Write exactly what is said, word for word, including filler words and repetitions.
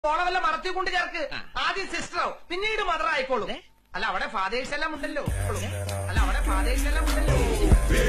ഓളെ വല്ല മറത്തിക്കൊണ്ട് ചേർക്ക്. ആദ്യം സിസ്റ്ററാവും, പിന്നീട് മദർ ആയിക്കോളും. അല്ല അവിടെ ഫാദേഴ്സ് എല്ലാം ഉണ്ടല്ലോ. അല്ല അവിടെ ഫാദേഴ്സ് എല്ലാം ഉണ്ടല്ലോ.